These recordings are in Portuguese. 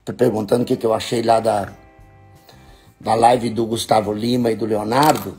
Tô perguntando o que eu achei lá da live do Gustavo Lima e do Leonardo.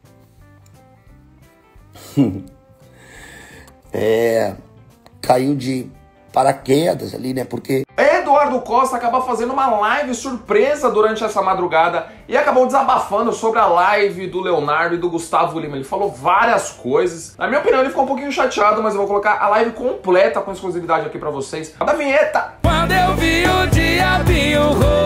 Caiu de paraquedas ali, né? Porque Eduardo Costa acaba fazendo uma live surpresa durante essa madrugada e acabou desabafando sobre a live do Leonardo e do Gustavo Lima. Ele falou várias coisas. Na minha opinião, ele ficou um pouquinho chateado, mas eu vou colocar a live completa com exclusividade aqui pra vocês. Da vinheta! Quando eu vi o diabinho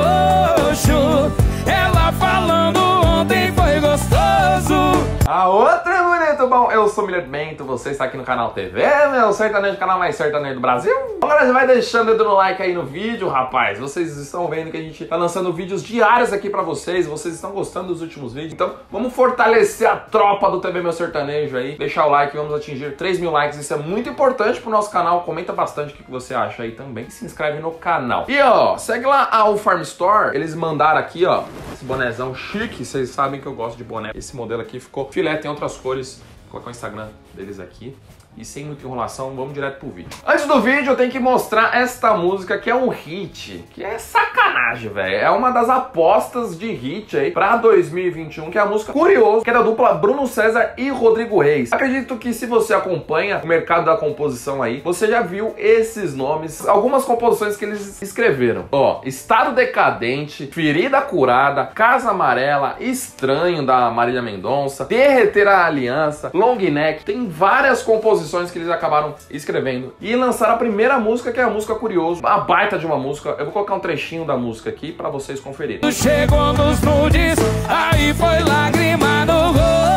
roxo, ela falando ontem foi gostoso. A outra, bonito, bom, eu sou o Miller Bento, você está aqui no canal TV, meu sertanejo, canal mais sertanejo do Brasil. Agora já vai deixando o dedo no like aí no vídeo, rapaz. Vocês estão vendo que a gente tá lançando vídeos diários aqui pra vocês, vocês estão gostando dos últimos vídeos. Então, vamos fortalecer a tropa do TV Meu Sertanejo aí. Deixar o like, vamos atingir 3.000 likes, isso é muito importante pro nosso canal. Comenta bastante o que você acha aí também. E se inscreve no canal. E ó, segue lá a Farm Store, eles mandaram aqui, ó, esse bonézão chique, vocês sabem que eu gosto de boné. Esse modelo aqui ficou filé, tem outras cores. Vou colocar o Instagram deles aqui. E sem muita enrolação, vamos direto pro vídeo. Antes do vídeo, eu tenho que mostrar esta música, que é um hit. Que é sacanagem, velho. É uma das apostas de hit aí pra 2021, que é a música Curioso, que é da dupla Bruno César e Rodrigo Reis. Acredito que se você acompanha o mercado da composição aí, você já viu esses nomes, algumas composições que eles escreveram. Ó, Estado Decadente, Ferida Curada, Casa Amarela, Estranho, da Marília Mendonça, Derreter a Aliança, Long Neck. Tem várias composições que eles acabaram escrevendo e lançaram a primeira música, que é a música Curioso, uma baita de uma música. Eu vou colocar um trechinho da música aqui pra vocês conferirem. Chegou nos nudes, aí foi lágrima no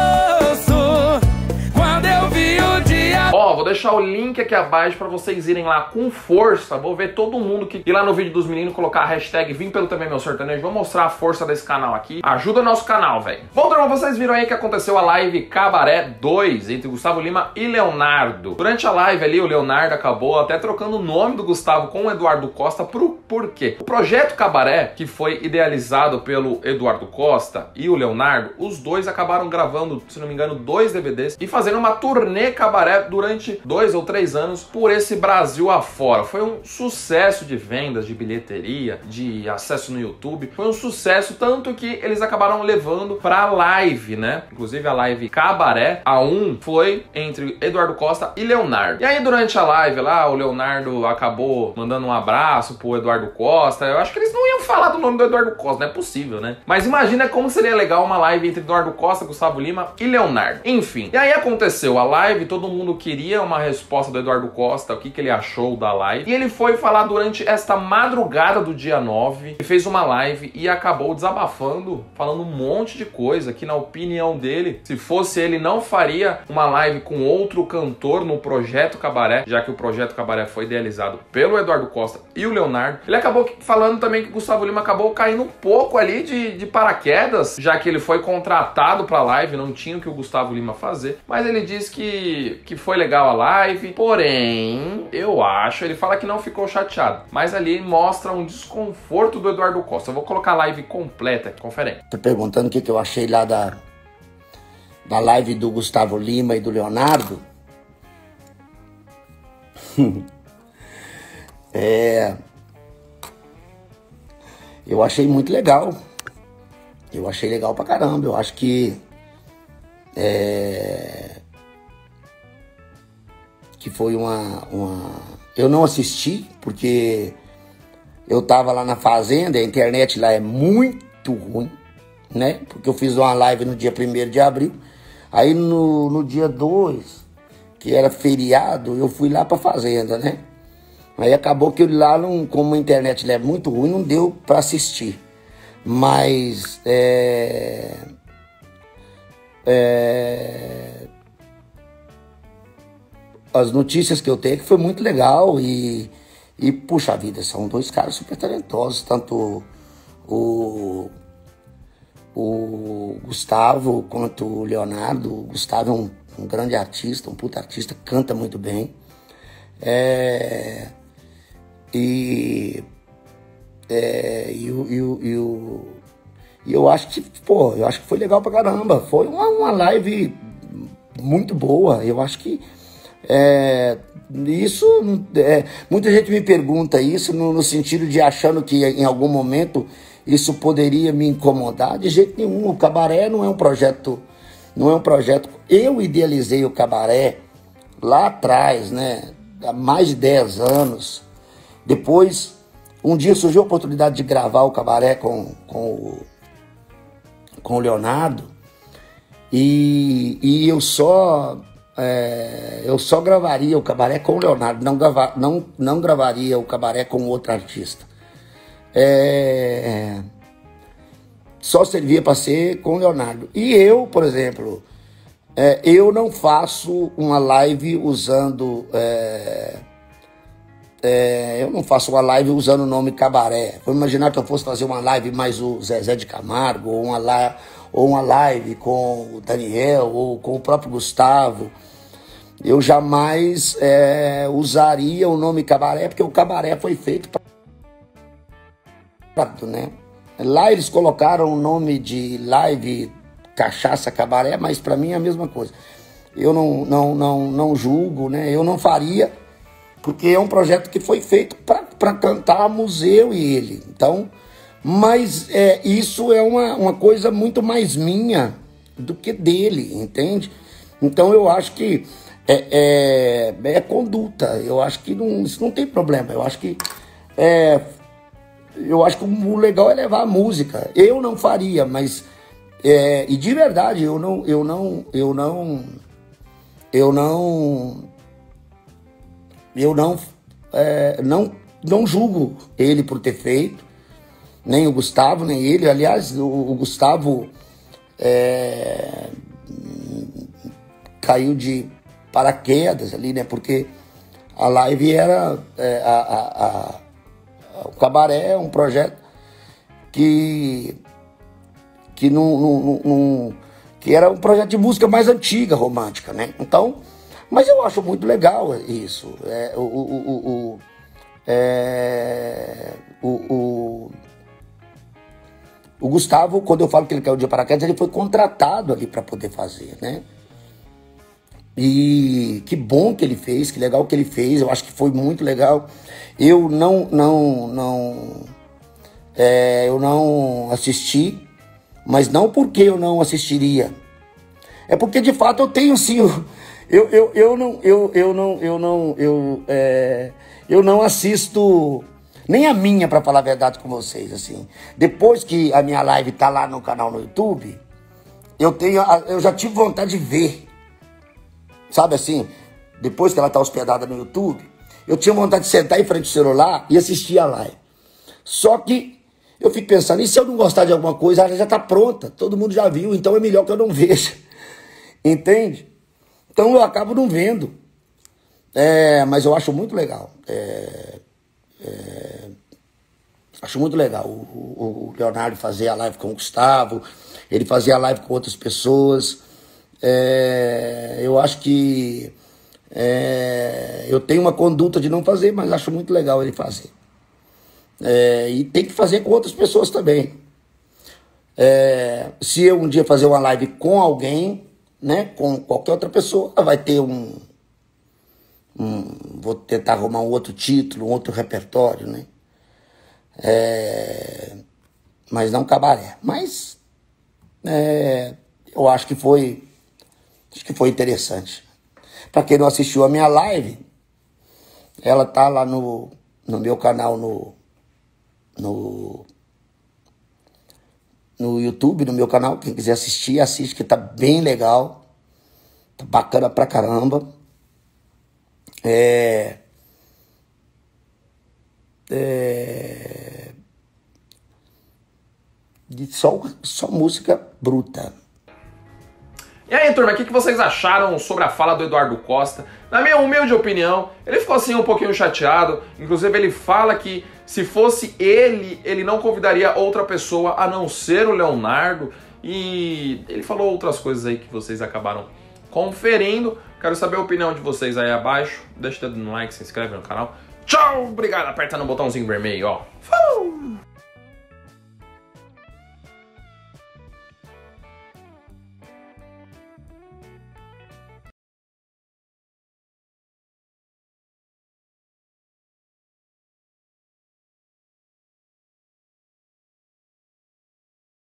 rosto. Quando eu vi o dia... Ó, vou deixar o link aqui abaixo pra vocês irem lá com força. Vou ver todo mundo que ir lá no vídeo dos meninos, colocar a hashtag Vim pelo TV Meu Sertanejo. Vou mostrar a força desse canal aqui. Ajuda nosso canal, velho. Bom, turma, vocês viram aí que aconteceu a live Cabaré 2 entre Gustavo Lima e Leonardo. Durante a live ali, o Leonardo acabou até trocando o nome do Gustavo com o Eduardo Costa. Por quê? O projeto Cabaré, que foi idealizado pelo Eduardo Costa e o Leonardo, os dois acabaram gravando, se não me engano, 2 DVDs e fazendo uma turnê Cabaré durante 2 ou 3 anos por esse Brasil afora. Foi um sucesso de vendas, de bilheteria, de acesso no YouTube. Foi um sucesso, tanto que eles acabaram levando pra live, né? Inclusive a live Cabaré, a 1 foi entre Eduardo Costa e Leonardo. E aí durante a live lá, o Leonardo acabou mandando um abraço pro Eduardo Costa. Eu acho que eles não iam falar do nome do Eduardo Costa, não é possível, né? Mas imagina como seria legal uma live entre Eduardo Costa, Gustavo Lima e Leonardo. Enfim, e aí aconteceu a live, todo mundo queria uma resposta do Eduardo Costa, o que ele achou da live. E ele foi falar durante esta madrugada do dia 9, e fez uma live e acabou desabafando, falando um monte de coisa, que na opinião dele, se fosse ele, não faria uma live com outro cantor no Projeto Cabaré, já que o Projeto Cabaré foi idealizado pelo Eduardo Costa e o Leonardo. Ele acabou falando também que Gustavo Lima acabou caindo um pouco ali de paraquedas, já que ele foi contratado pra live, não tinha o que o Gustavo Lima fazer, mas ele disse que foi legal a live, porém, eu acho, ele fala que não ficou chateado, mas ali mostra um desconforto do Eduardo Costa. Eu vou colocar a live completa aqui, confere aí. tô perguntando o que eu achei lá da live do Gustavo Lima e do Leonardo. Eu achei muito legal. Eu achei legal pra caramba. Eu acho que foi uma... Eu não assisti, porque eu tava lá na fazenda, a internet lá é muito ruim, né? Porque eu fiz uma live no dia 1º de abril, aí no dia 2, que era feriado, eu fui lá pra fazenda, né? Aí acabou que lá, como a internet lá é muito ruim, não deu pra assistir. Mas as notícias que eu tenho é que foi muito legal e puxa vida, são 2 caras super talentosos, tanto o Gustavo quanto o Leonardo. O Gustavo é um grande artista, um puta artista, canta muito bem. E eu acho que, pô, eu acho que foi legal pra caramba. Foi uma live muito boa. Eu acho que isso, muita gente me pergunta isso no sentido de achando que em algum momento isso poderia me incomodar. De jeito nenhum, o Cabaré não é um projeto, eu idealizei o Cabaré lá atrás, né, há mais de 10 anos. Depois, um dia surgiu a oportunidade de gravar o Cabaré com o Leonardo, e eu só gravaria o Cabaré com o Leonardo, não gravaria o Cabaré com outro artista. Só servia para ser com o Leonardo. E eu, por exemplo, eu não faço uma live usando... eu não faço uma live usando o nome Cabaré. Vou imaginar que eu fosse fazer uma live mais o Zezé de Camargo, ou uma live com o Daniel, ou com o próprio Gustavo. Eu jamais usaria o nome Cabaré, porque o Cabaré foi feito para... né? Lá eles colocaram o nome de live Cachaça Cabaré, mas para mim é a mesma coisa. Eu não julgo, né? Eu não faria, porque é um projeto que foi feito para cantarmos eu e ele. Então, mas isso é uma coisa muito mais minha do que dele, entende? Então eu acho que é conduta. Eu acho que isso não tem problema. Eu acho que o legal é levar a música. Eu não faria, mas e de verdade eu não julgo ele por ter feito, nem o Gustavo, nem ele. Aliás, o Gustavo caiu de paraquedas ali, né? Porque a live era o Cabaré é um projeto que era um projeto de música mais antiga, romântica, né? Então, mas eu acho muito legal isso. O Gustavo, quando eu falo que ele caiu de paraquedas, ele foi contratado ali para poder fazer, né? E que bom que ele fez, que legal que ele fez. Eu acho que foi muito legal. Eu não assisti, mas não porque eu não assistiria. É porque de fato eu tenho sim. Eu não assisto nem a minha, para falar a verdade com vocês, assim. Depois que a minha live tá lá no canal no YouTube, eu já tive vontade de ver. Sabe assim, depois que ela tá hospedada no YouTube, eu tinha vontade de sentar em frente ao celular e assistir a live. Só que eu fico pensando, e se eu não gostar de alguma coisa, ela já tá pronta, todo mundo já viu, então é melhor que eu não veja. Entende? Então eu acabo não vendo. Mas eu acho muito legal. Acho muito legal o Leonardo fazer a live com o Gustavo, ele fazia a live com outras pessoas. Eu acho que eu tenho uma conduta de não fazer, mas acho muito legal ele fazer. E tem que fazer com outras pessoas também. Se eu um dia fazer uma live com alguém, né, com qualquer outra pessoa, vai ter vou tentar arrumar um outro título, um outro repertório, né? Mas não Cabaré. Mas eu acho que foi interessante. Para quem não assistiu a minha live, ela tá lá no meu canal no YouTube, no meu canal. Quem quiser assistir, assiste, que tá bem legal. Tá bacana pra caramba. Só música bruta. E aí, turma, o que vocês acharam sobre a fala do Eduardo Costa? Na minha humilde opinião, ele ficou assim um pouquinho chateado. Inclusive, ele fala que se fosse ele não convidaria outra pessoa a não ser o Leonardo. E ele falou outras coisas aí que vocês acabaram conferindo. Quero saber a opinião de vocês aí abaixo. Deixa o dedo no like, se inscreve no canal. Tchau, obrigado. Aperta no botãozinho vermelho, ó.